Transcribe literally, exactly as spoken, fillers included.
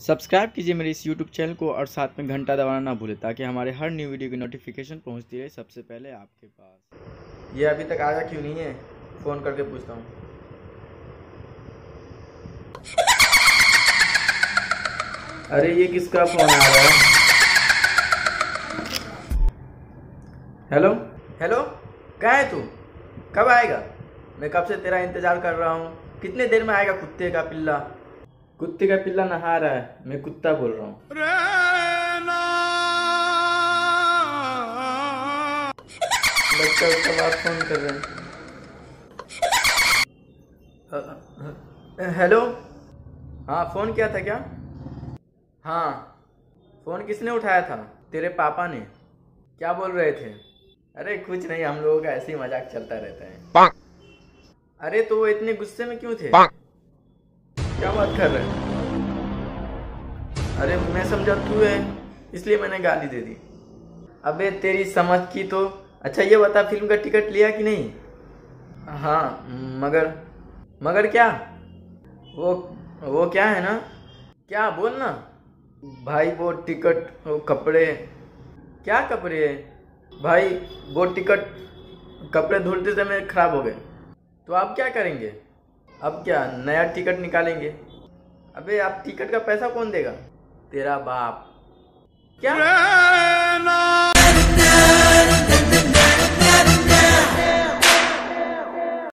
Subscribe कीजिए मेरे इस यूट्यूब चैनल को और साथ में घंटा दबाना ना भूलें ताकि हमारे हर न्यू वीडियो की नोटिफिकेशन पहुंचती रहे सबसे पहले आपके पास। ये अभी तक आया क्यों नहीं है? फ़ोन करके पूछता हूँ। अरे ये किसका फ़ोन आ रहा है? हेलो हेलो, कहाँ है तू? कब आएगा? मैं कब से तेरा इंतज़ार कर रहा हूँ। कितने देर में आएगा कुत्ते का पिल्ला? कुत्ते का पिल्ला नहा रहा है, मैं कुत्ता बोल रहा हूँ। बच्चा उसका बाप फोन कर रहे हैं। हेलो, हाँ फ़ोन किया था क्या? हाँ, फ़ोन किसने उठाया था? तेरे पापा ने। क्या बोल रहे थे? अरे कुछ नहीं, हम लोगों का ऐसे ही मजाक चलता रहता है। अरे तो वो इतने गुस्से में क्यों थे? क्या बात कर रहे हैं? अरे मैं समझा तू है इसलिए मैंने गाली दे दी। अबे तेरी समझ की तो। अच्छा ये बता, फिल्म का टिकट लिया कि नहीं? हाँ मगर मगर क्या? वो वो क्या है ना? क्या बोल ना भाई। वो टिकट, वो कपड़े। क्या कपड़े भाई? वो टिकट, कपड़े धुलते समय खराब हो गए तो आप क्या करेंगे? अब क्या नया टिकट निकालेंगे? अबे आप टिकट का पैसा कौन देगा? तेरा बाप। क्या?